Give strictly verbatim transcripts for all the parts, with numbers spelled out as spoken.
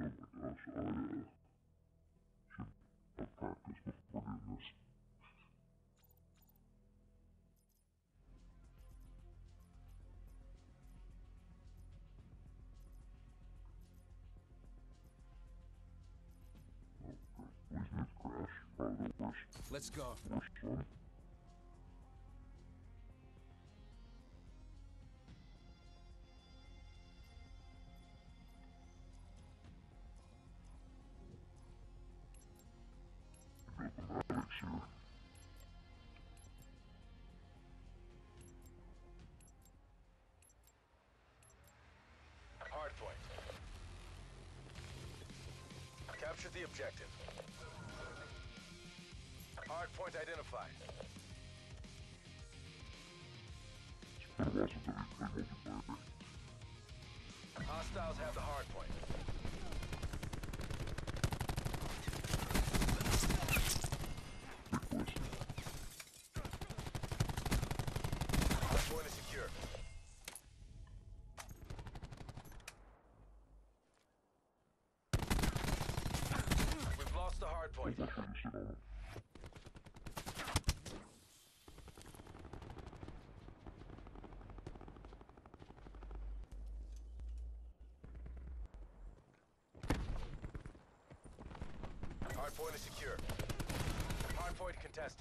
gosh, I uh, should have practiced before doing this. Please move crash. Probably the worst, Let's go. worst one. Got the Maddox here. Hardpoint. Capture the objective. Hardpoint identified. It's been a while since I've played multiplayer. Hostiles have the hardpoint. Big question. Hardpoint is secure. We've lost the hardpoint. I'll try to sit on it. Hardpoint is secure. Hardpoint contested.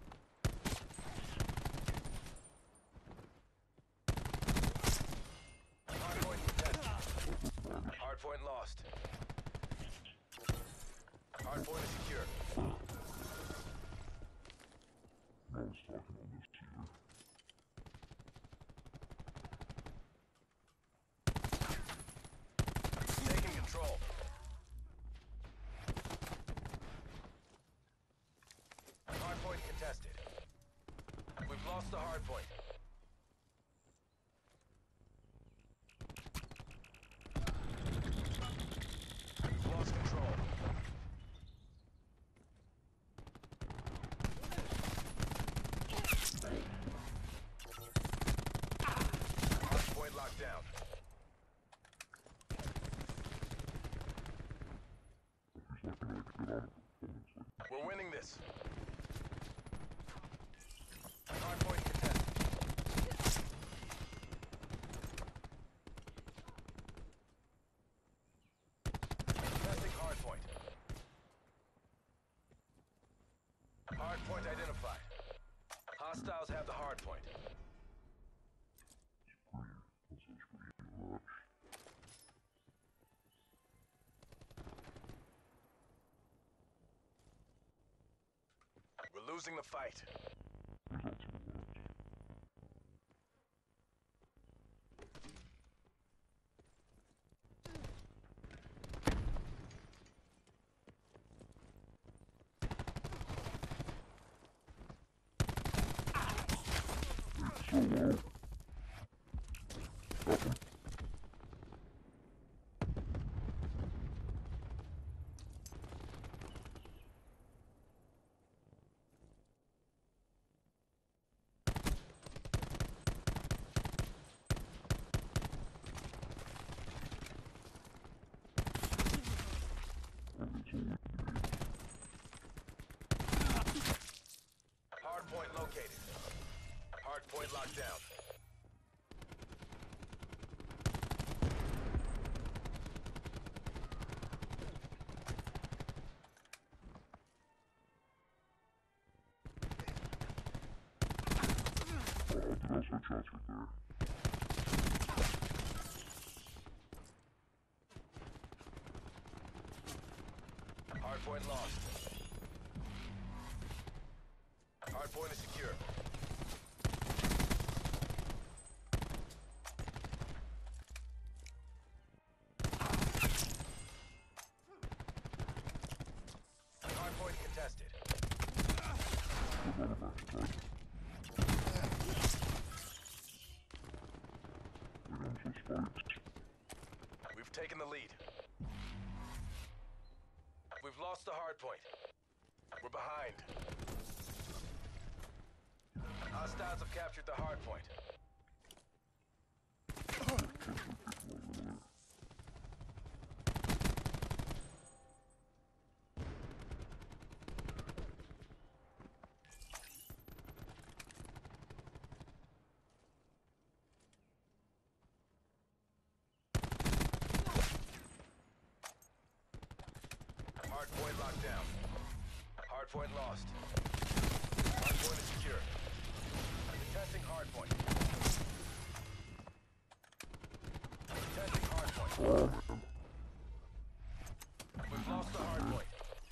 Hardpoint contested. Hardpoint lost. Hardpoint is secure. I was talking on this here. Taking control. Hardpoint contested. We've lost the hardpoint. We've lost control. Hardpoint locked down. He's not gonna like get on it performance like We're winning this. Hardpoint contested. Contesting hardpoint. Hardpoint identified. Hostiles have the hardpoint. green. This is green rush. We're losing the fight. There's not too much. It's so low. Got him. And it's only Hardpoint located. Hardpoint locked down. oh, did I say shots right there? Hardpoint lost. Hardpoint is secure. Hardpoint contested. Good run of action, right? Wait on some spikes. We've taken the lead. We've lost the hardpoint. We're behind. Hostiles have captured the hardpoint. Hardpoint lost. Hardpoint is secure. Contesting hardpoint. Contesting hardpoint. We've lost the hardpoint.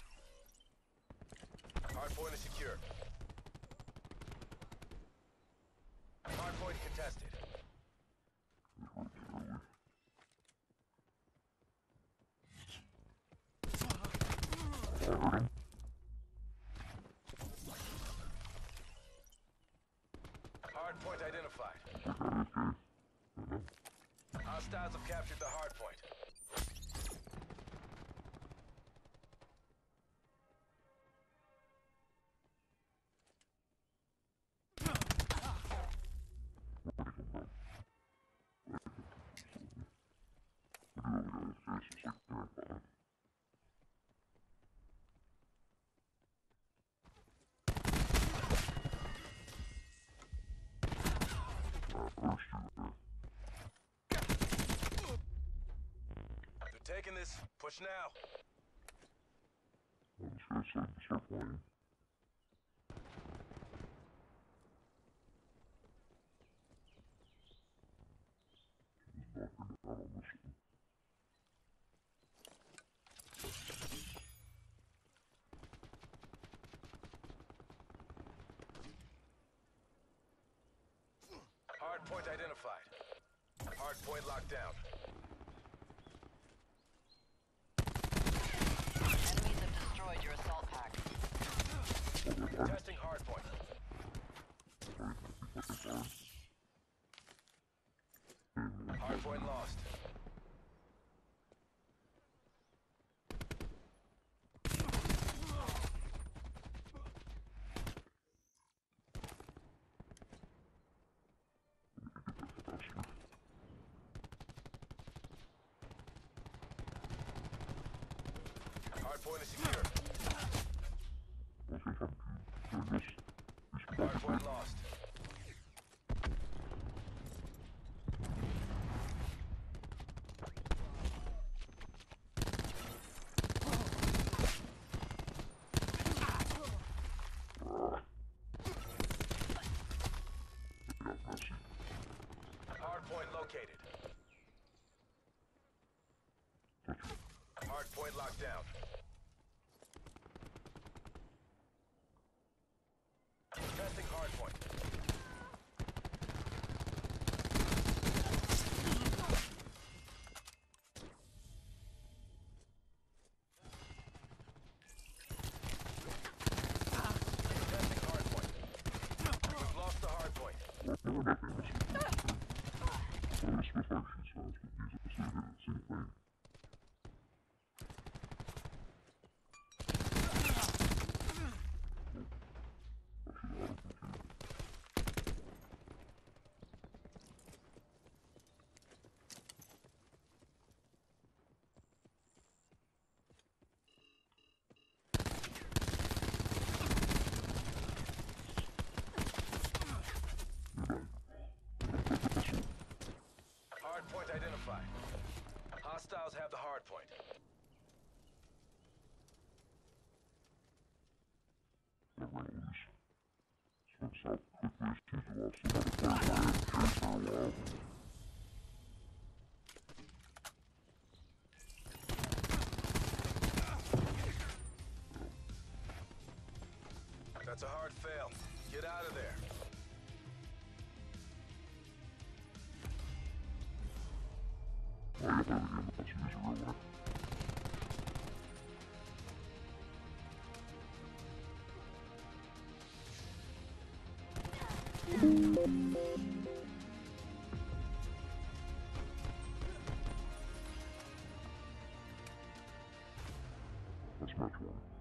Hardpoint is secure. Hardpoint contested. Hardpoint identified. Hostiles have captured the hardpoint. They're taking this. Push now. I'm just gonna start, start playing. Just knocking it out on this one. Hardpoint identified. Hardpoint locked down. Enemies have destroyed your assault pack. Testing hardpoint. Hardpoint lost. Hardpoint is secure. Hardpoint lost. Hardpoint located. Hardpoint locked down. Testing hardpoint. Testing hardpoint. We've lost the hardpoint. Hardpoint identified. Hostiles have the hardpoint. That's a hard fail. Get out of there. That's match one.